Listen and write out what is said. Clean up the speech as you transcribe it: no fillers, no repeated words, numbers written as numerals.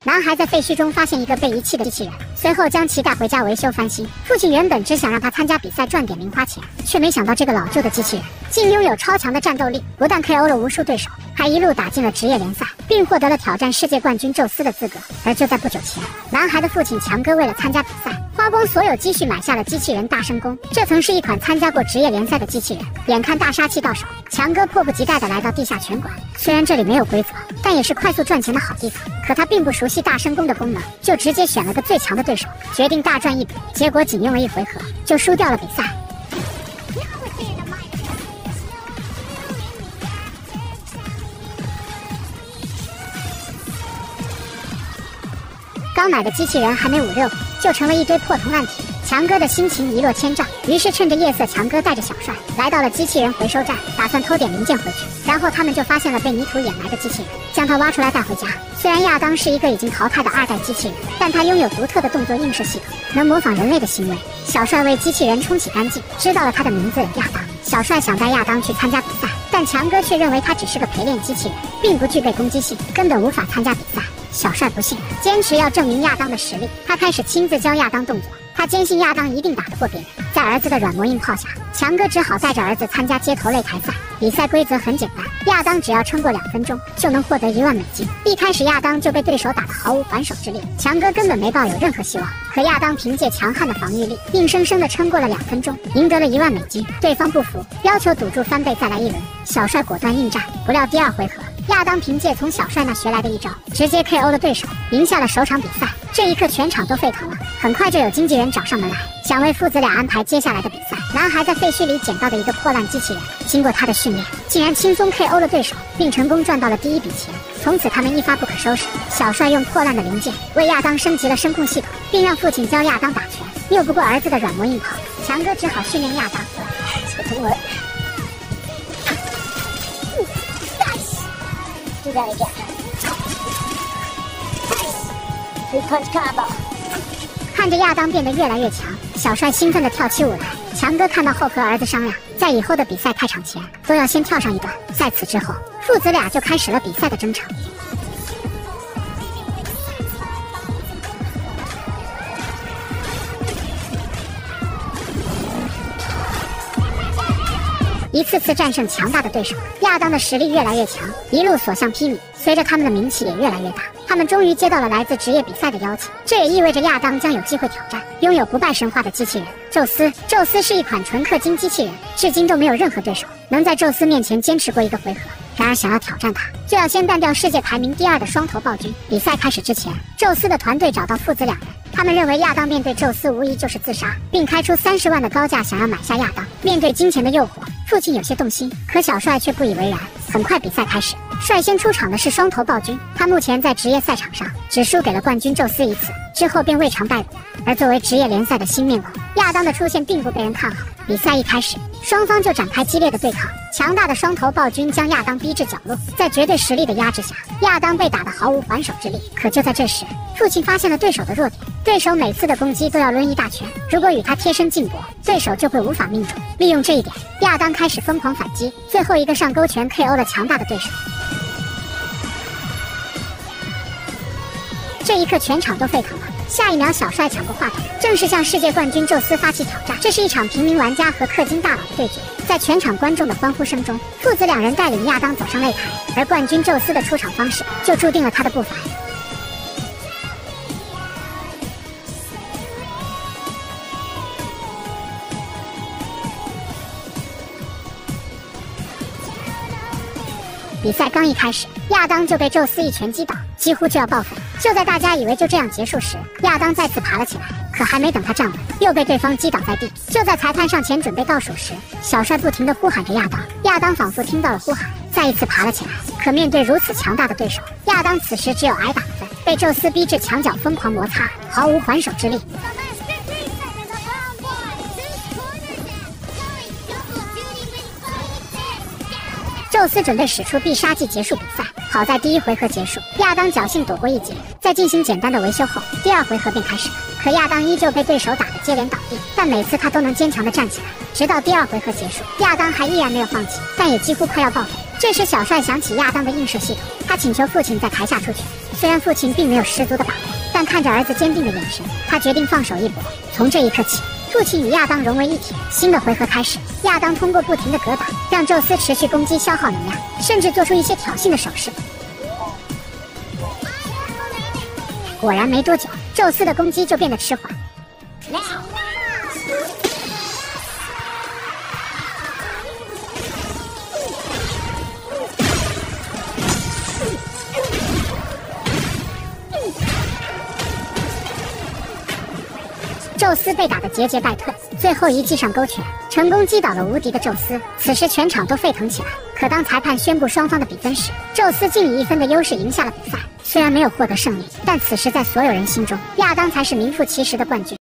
男孩在废墟中发现一个被遗弃的机器人，随后将其带回家维修翻新。父亲原本只想让他参加比赛赚点零花钱，却没想到这个老旧的机器人竟拥有超强的战斗力，不但 KO 了无数对手，还一路打进了职业联赛，并获得了挑战世界冠军宙斯的资格。而就在不久前，男孩的父亲强哥为了参加比赛，花光所有积蓄买下了机器人大声公。这曾是一款参加过职业联赛的机器人。眼看大杀器到手，强哥迫不及待地来到地下拳馆。虽然这里没有规则，但也是快速赚钱的好地方。可他并不熟悉大声公的功能，就直接选了个最强的对手，决定大赚一笔。结果仅用了1回合就输掉了比赛。刚买的机器人还没5、6，就成了一堆破铜烂铁。强哥的心情一落千丈，于是趁着夜色，强哥带着小帅来到了机器人回收站，打算偷点零件回去。然后他们就发现了被泥土掩埋的机器人，将它挖出来带回家。虽然亚当是一个已经淘汰的2代机器人，但他拥有独特的动作映射系统，能模仿人类的行为。小帅为机器人冲洗干净，知道了他的名字亚当。小帅想带亚当去参加比赛，但强哥却认为他只是个陪练机器人，并不具备攻击性，根本无法参加比赛。小帅不信，坚持要证明亚当的实力。他开始亲自教亚当动作，他坚信亚当一定打得过别人。在儿子的软磨硬泡下，强哥只好带着儿子参加街头擂台赛。比赛规则很简单，亚当只要撑过2分钟，就能获得1万美金。一开始亚当就被对手打得毫无还手之力，强哥根本没抱有任何希望。可亚当凭借强悍的防御力，硬生生地撑过了2分钟，赢得了1万美金。对方不服，要求赌注翻倍再来一轮。小帅果断应战，不料第2回合，亚当凭借从小帅那学来的一招，直接 KO 了对手，赢下了首场比赛。这一刻全场都沸腾了，很快就有经纪人找上门来，想为父子俩安排接下来的比赛。男孩在废墟里捡到的一个破烂机器人，经过他的训练，竟然轻松 KO 了对手，并成功赚到了第1笔钱。从此他们一发不可收拾。小帅用破烂的零件为亚当升级了声控系统，并让父亲教亚当打拳。拗不过儿子的软磨硬泡，强哥只好训练亚当。Do that again. Three-punch combo. 看着亚当变得越来越强，小帅兴奋地跳起舞来。强哥看到后和儿子商量，在以后的比赛开场前都要先跳上一段。在此之后，父子俩就开始了比赛的征程。一次次战胜强大的对手，亚当的实力越来越强，一路所向披靡。随着他们的名气也越来越大，他们终于接到了来自职业比赛的邀请。这也意味着亚当将有机会挑战拥有不败神话的机器人宙斯。宙斯是一款纯氪金机器人，至今都没有任何对手能在宙斯面前坚持过1个回合。然而想要挑战他，就要先干掉世界排名第2的双头暴君。比赛开始之前，宙斯的团队找到父子2人，他们认为亚当面对宙斯无疑就是自杀，并开出30万的高价想要买下亚当。面对金钱的诱惑，父亲有些动心，可小帅却不以为然。很快比赛开始，率先出场的是双头暴君，他目前在职业赛场上只输给了冠军宙斯1次，之后便未尝败过。而作为职业联赛的新面孔，亚当的出现并不被人看好。比赛一开始，双方就展开激烈的对抗。强大的双头暴君将亚当逼至角落，在绝对实力的压制下，亚当被打得毫无还手之力。可就在这时，父亲发现了对手的弱点，对手每次的攻击都要抡一大拳，如果与他贴身近搏，对手就会无法命中。利用这一点，亚当开始疯狂反击，最后一个上勾拳 KO 了强大的对手。这一刻全场都沸腾了。下一秒，小帅抢过话筒，正式向世界冠军宙斯发起挑战。这是一场平民玩家和氪金大佬的对决。在全场观众的欢呼声中，父子2人带领亚当走上擂台，而冠军宙斯的出场方式就注定了他的不凡。比赛刚一开始，亚当就被宙斯一拳击倒，几乎就要报废。就在大家以为就这样结束时，亚当再次爬了起来，可还没等他站稳，又被对方击倒在地。就在裁判上前准备倒数时，小帅不停地呼喊着亚当，亚当仿佛听到了呼喊，再一次爬了起来。可面对如此强大的对手，亚当此时只有挨打的份，被宙斯逼至墙角疯狂摩擦，毫无还手之力。宙斯准备使出必杀技结束比赛， 好在第1回合结束，亚当侥幸躲过一劫，在进行简单的维修后，第2回合便开始了。可亚当依旧被对手打得接连倒地，但每次他都能坚强地站起来，直到第2回合结束，亚当还依然没有放弃，但也几乎快要爆头。这时小帅想起亚当的映射系统，他请求父亲在台下出拳。虽然父亲并没有十足的把握，但看着儿子坚定的眼神，他决定放手一搏。从这一刻起，父亲与亚当融为一体。新的回合开始，亚当通过不停的格挡，让宙斯持续攻击消耗能量，甚至做出一些挑衅的手势。果然没多久，宙斯的攻击就变得迟缓。宙斯被打得节节败退，最后一击上勾拳，成功击倒了无敌的宙斯。此时全场都沸腾起来。可当裁判宣布双方的比分时，宙斯竟以1分的优势赢下了比赛。虽然没有获得胜利，但此时在所有人心中，亚当才是名副其实的冠军。